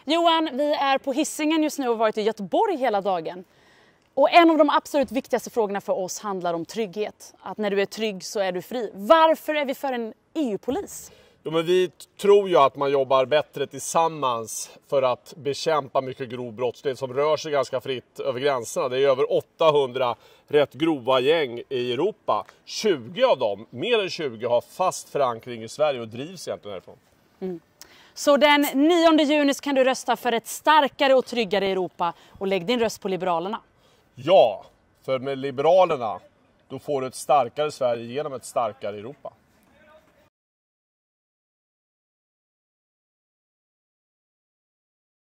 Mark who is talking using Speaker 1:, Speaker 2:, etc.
Speaker 1: Johan, vi är på Hisingen just nu och har varit i Göteborg hela dagen. Och en av de absolut viktigaste frågorna för oss handlar om trygghet. Att när du är trygg så är du fri. Varför är vi för en EU-polis?
Speaker 2: Jo, men vi tror ju att man jobbar bättre tillsammans för att bekämpa mycket grov brottslighet som rör sig ganska fritt över gränserna. Det är över 800 rätt grova gäng i Europa. 20 av dem, mer än 20, har fast förankring i Sverige och drivs egentligen härifrån.
Speaker 1: Så den 9 juni kan du rösta för ett starkare och tryggare Europa och lägg din röst på Liberalerna.
Speaker 2: Ja, för med Liberalerna då får du ett starkare Sverige genom ett starkare Europa.